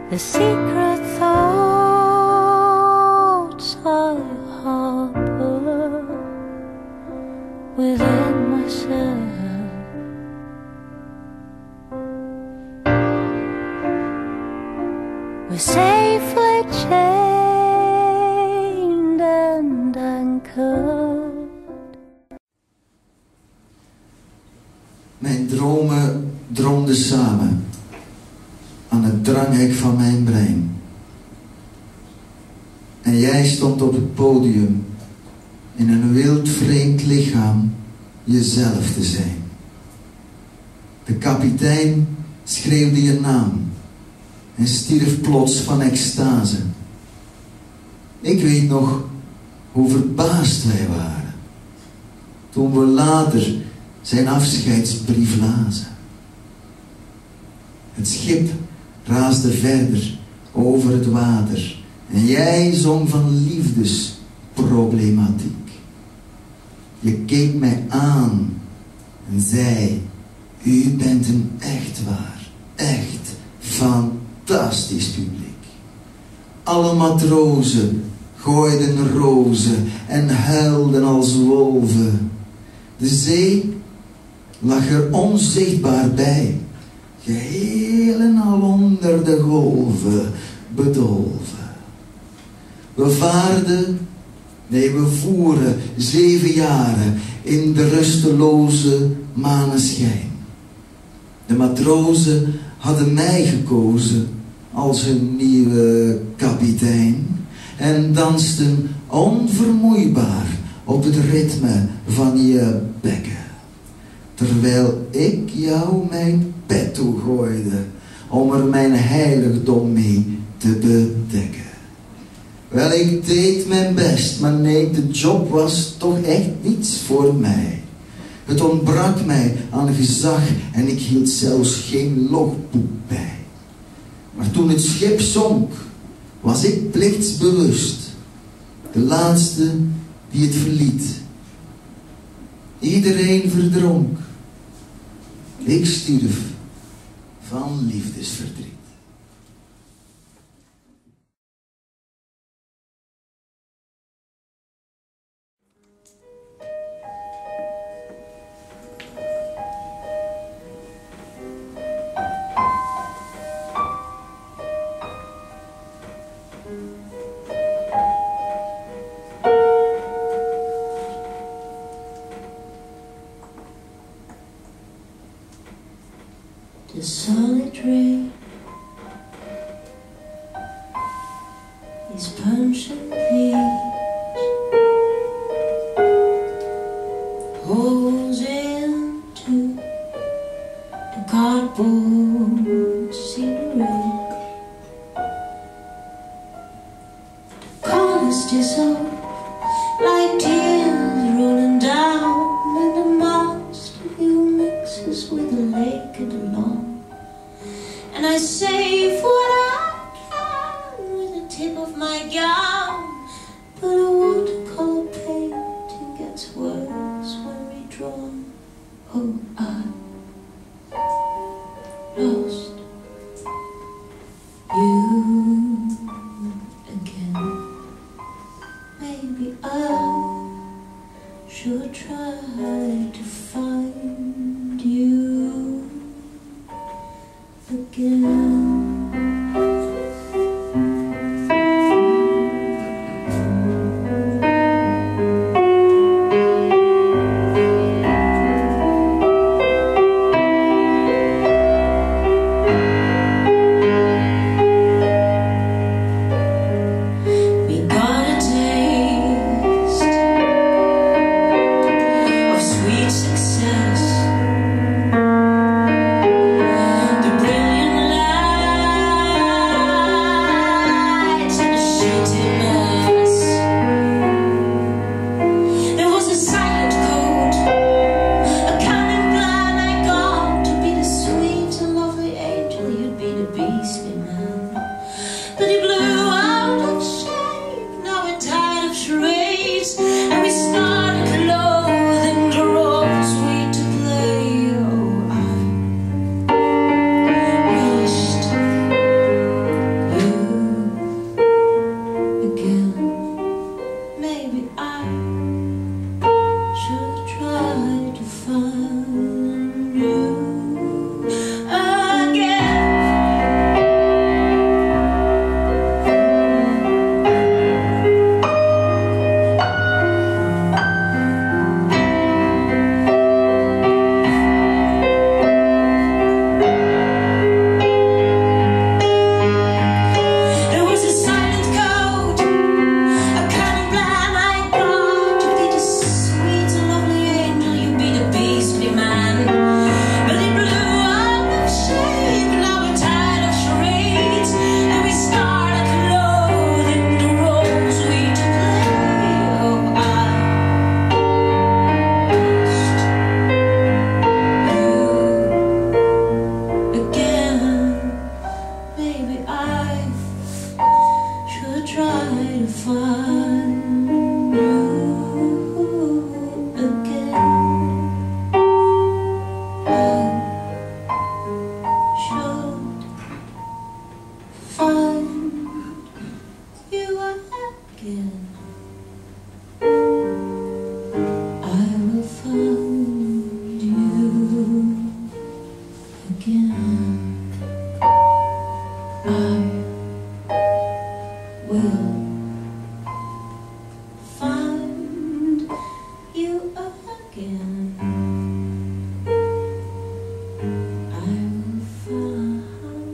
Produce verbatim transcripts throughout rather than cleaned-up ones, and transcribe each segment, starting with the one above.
the secret thoughts I harbor within myself. We're safely chained and anchored. Mijn dromen droomden samen aan het dranghek van mijn brein. En jij stond op het podium in een wild vreemd lichaam jezelf te zijn. De kapitein schreeuwde je naam en stierf plots van extase. Ik weet nog hoe verbaasd wij waren toen we later zijn afscheidsbrief lazen. Het schip raasde verder over het water en jij zong van liefdesproblematiek. Je keek mij aan en zei: u bent een echt waar, echt fantastisch publiek. Alle matrozen gooiden rozen en huilden als wolven. De zee lag er onzichtbaar bij, geheel en al onder de golven bedolven. We vaarden, nee we voeren zeven jaren in de rusteloze maneschijn. De matrozen hadden mij gekozen als hun nieuwe kapitein en dansten onvermoeibaar op het ritme van je bekken. Terwijl ik jou mijn pet toegooide om er mijn heiligdom mee te bedekken. Wel, ik deed mijn best, maar nee, de job was toch echt niets voor mij. Het ontbrak mij aan gezag en ik hield zelfs geen logboek bij. Maar toen het schip zonk, was ik plichtsbewust, de laatste die het verliet. Iedereen verdronk. Ik stierf van liefdesverdriet. The solid ray is punching peace, holes into the cardboard cigarette. The colors dissolve like tears rolling down, and the monster you mixes with the lake and the lawn. And I save what I can with the tip of my gown, but a watercolor painting gets worse when redrawn. Oh, I lost you again. Maybe I should try to find you again. We got a taste of sweet success. The brilliant light again. I will find you again. I will find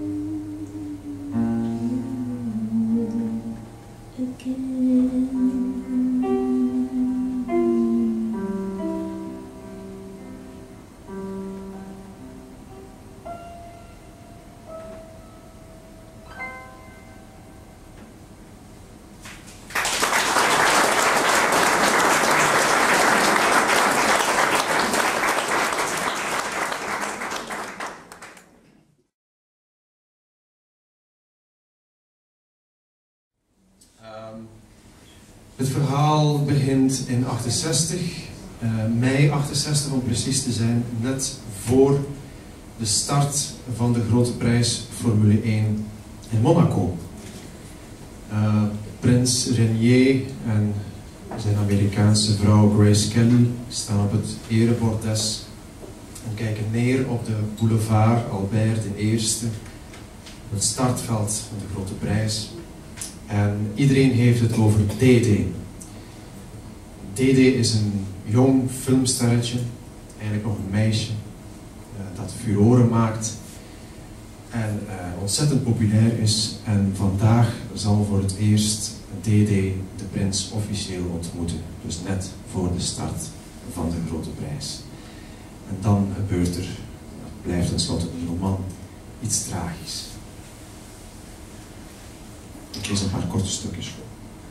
you again. Het verhaal begint in achtenzestig, uh, mei achtenzestig om precies te zijn, net voor de start van de grote prijs Formule één in Monaco. Uh, Prins Renier en zijn Amerikaanse vrouw Grace Kelly staan op het erebordes en kijken neer op de boulevard Albert de Eerste, het startveld van de grote prijs. En iedereen heeft het over Dédé. Dédé is een jong filmsterretje, eigenlijk nog een meisje, uh, dat furoren maakt en uh, ontzettend populair is. En vandaag zal voor het eerst Dédé de prins officieel ontmoeten, dus net voor de start van de grote prijs. En dan gebeurt er, het blijft tenslotte een roman, iets tragisch. Ik lees een paar korte stukjes voor.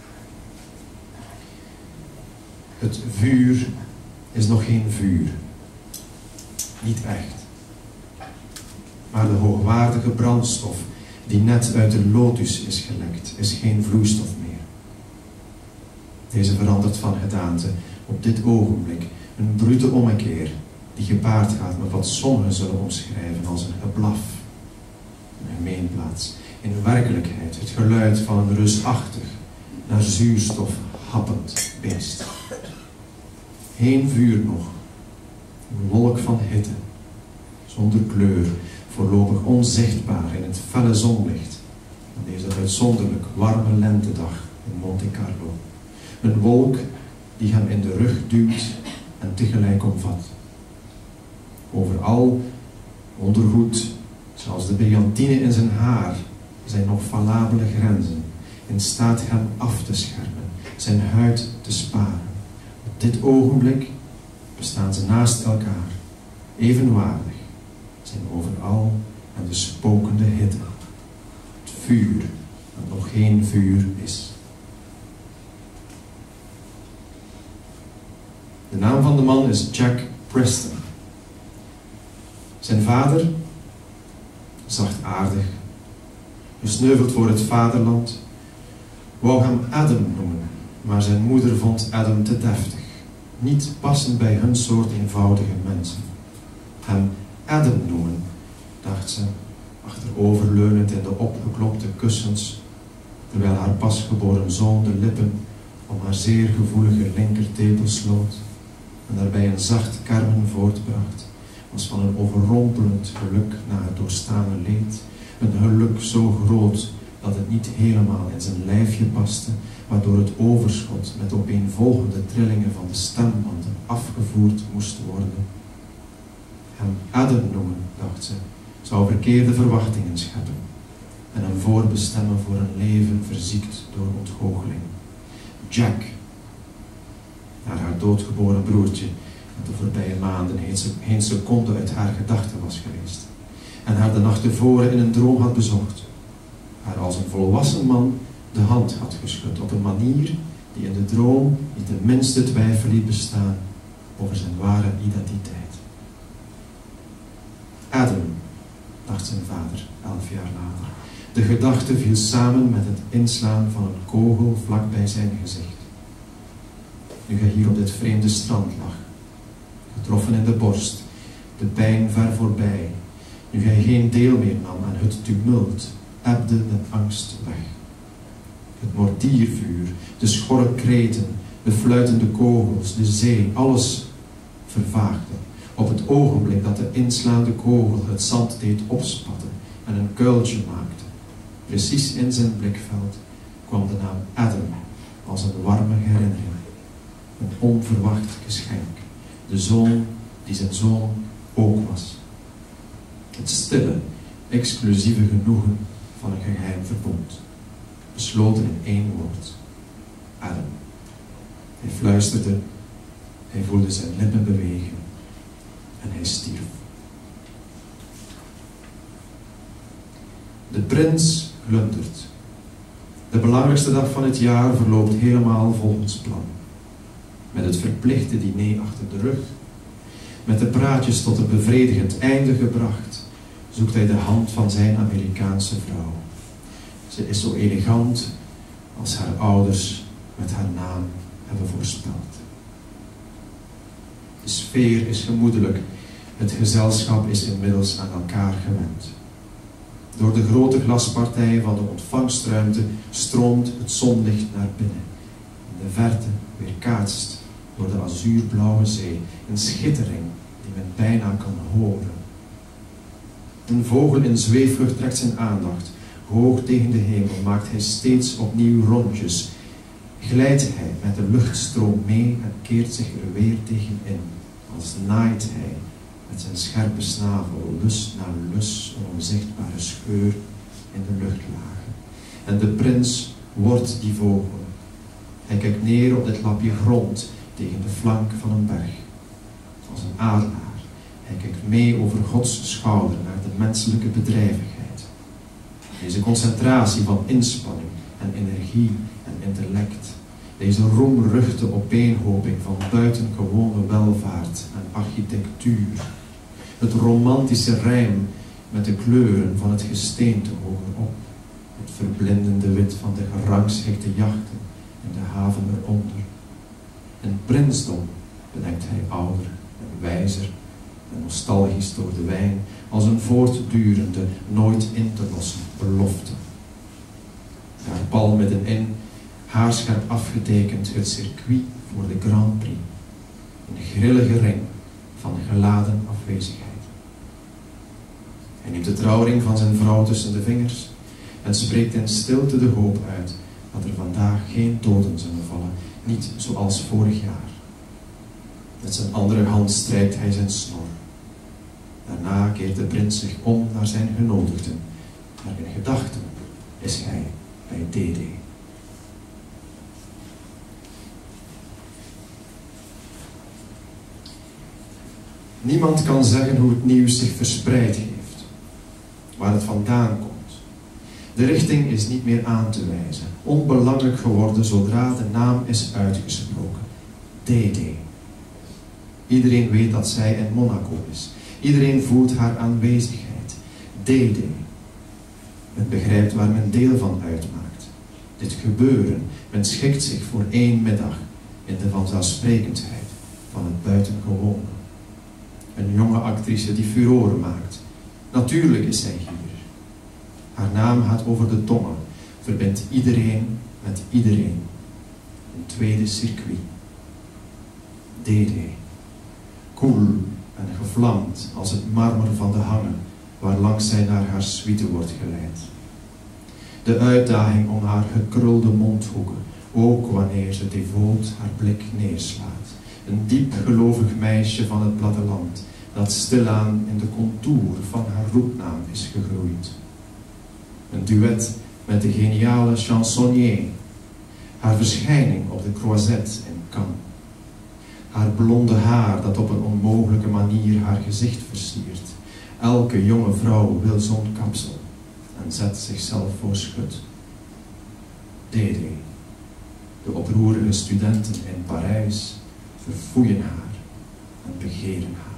Het vuur is nog geen vuur. Niet echt. Maar de hoogwaardige brandstof die net uit de lotus is gelekt, is geen vloeistof meer. Deze verandert van gedaante op dit ogenblik, een brute ommekeer die gepaard gaat met wat sommigen zullen omschrijven als een geblaf, een gemeenplaats. In werkelijkheid het geluid van een reusachtig, naar zuurstof happend beest. Geen vuur nog, een wolk van hitte, zonder kleur, voorlopig onzichtbaar in het felle zonlicht van deze uitzonderlijk warme lentedag in Monte Carlo. Een wolk die hem in de rug duwt en tegelijk omvat. Overal ondergoed, zoals de brillantine in zijn haar, zijn nog valabele grenzen, in staat hem af te schermen, zijn huid te sparen. Op dit ogenblik bestaan ze naast elkaar, evenwaardig, zijn overal en de spokende hitte. Het vuur, dat nog geen vuur is. De naam van de man is Jack Preston. Zijn vader, zachtaardig, gesneuveld voor het vaderland, wou hem Adam noemen, maar zijn moeder vond Adam te deftig, niet passend bij hun soort eenvoudige mensen. Hem Adam noemen, dacht ze, achteroverleunend in de opgeklopte kussens, terwijl haar pasgeboren zoon de lippen om haar zeer gevoelige linkertepel sloot en daarbij een zacht kermen voortbracht, was van een overrompelend geluk na het doorstane leed. Een geluk zo groot dat het niet helemaal in zijn lijfje paste, waardoor het overschot met opeenvolgende trillingen van de stembanden afgevoerd moest worden. Hem Adam noemen, dacht ze, zou verkeerde verwachtingen scheppen en hem voorbestemmen voor een leven verziekt door ontgoocheling. Jack, naar haar doodgeboren broertje, dat de voorbije maanden geen seconde uit haar gedachten was geweest en haar de nacht tevoren in een droom had bezocht, haar als een volwassen man de hand had geschud op een manier die in de droom niet de minste twijfel liet bestaan over zijn ware identiteit. Adam, dacht zijn vader elf jaar later. De gedachte viel samen met het inslaan van een kogel vlak bij zijn gezicht. Nu hij hier op dit vreemde strand lag, getroffen in de borst, de pijn ver voorbij, nu hij geen deel meer nam aan het tumult, ebde de angst weg. Het mortiervuur, de schorre kreten, de fluitende kogels, de zee, alles vervaagde. op het ogenblik dat de inslaande kogel het zand deed opspatten en een kuiltje maakte, precies in zijn blikveld, kwam de naam Adam als een warme herinnering. Een onverwacht geschenk. De zoon die zijn zoon ook was. Het stille, exclusieve genoegen van een geheim verbond. Besloten in één woord. Adam. Hij fluisterde, hij voelde zijn lippen bewegen en hij stierf. De prins glundert. De belangrijkste dag van het jaar verloopt helemaal volgens plan. Met het verplichte diner achter de rug, met de praatjes tot een bevredigend einde gebracht, zoekt hij de hand van zijn Amerikaanse vrouw. Ze is zo elegant als haar ouders met haar naam hebben voorspeld. De sfeer is gemoedelijk, het gezelschap is inmiddels aan elkaar gewend. Door de grote glaspartij van de ontvangstruimte stroomt het zonlicht naar binnen. In de verte weerkaatst door de azuurblauwe zee, een schittering die men bijna kan horen. Een vogel in zweefvlucht trekt zijn aandacht. Hoog tegen de hemel maakt hij steeds opnieuw rondjes. Glijdt hij met de luchtstroom mee en keert zich er weer tegenin. Als naait hij met zijn scherpe snavel lus na lus een onzichtbare scheur in de luchtlagen. En de prins wordt die vogel. Hij kijkt neer op dit lapje grond tegen de flank van een berg. Als een adelaar. Hij kijkt mee over Gods schouder naar de menselijke bedrijvigheid. Deze concentratie van inspanning en energie en intellect. Deze roemruchte opeenhoping van buitengewone welvaart en architectuur. Het romantische rijm met de kleuren van het gesteente hogerop. Het verblindende wit van de gerangschikte jachten in de haven eronder. Een prinsdom, bedenkt hij ouder en wijzer en nostalgisch door de wijn, als een voortdurende, nooit in te lossen belofte. Daar pal middenin, haarscherp afgetekend, het circuit voor de Grand Prix. Een grillige ring van geladen afwezigheid. Hij neemt de trouwring van zijn vrouw tussen de vingers en spreekt in stilte de hoop uit dat er vandaag geen doden zullen vallen, niet zoals vorig jaar. Met zijn andere hand strijkt hij zijn snor. Daarna keert de prins zich om naar zijn genodigden, maar in gedachten is hij bij Dede. Niemand kan zeggen hoe het nieuws zich verspreid heeft, waar het vandaan komt. De richting is niet meer aan te wijzen, onbelangrijk geworden zodra de naam is uitgesproken. Dede. Iedereen weet dat zij in Monaco is. Iedereen voelt haar aanwezigheid. Dede. Men begrijpt waar men deel van uitmaakt. Dit gebeuren, men schikt zich voor één middag in de vanzelfsprekendheid van het buitengewone. Een jonge actrice die furoren maakt. Natuurlijk is zij hier. Haar naam gaat over de tongen, verbindt iedereen met iedereen. Een tweede circuit. Dede. Koel en gevlamd als het marmer van de hangen, waarlangs zij naar haar suite wordt geleid. De uitdaging om haar gekrulde mondhoeken, ook wanneer ze devoot haar blik neerslaat. Een diep gelovig meisje van het platteland, dat stilaan in de contour van haar roepnaam is gegroeid. Een duet met de geniale chansonnier. Haar verschijning op de Croisette in Cannes. Haar blonde haar dat op een onmogelijke manier haar gezicht versiert. Elke jonge vrouw wil zo'n kapsel en zet zichzelf voor schut. Dede. De oproerige studenten in Parijs verfoeien haar en begeren haar.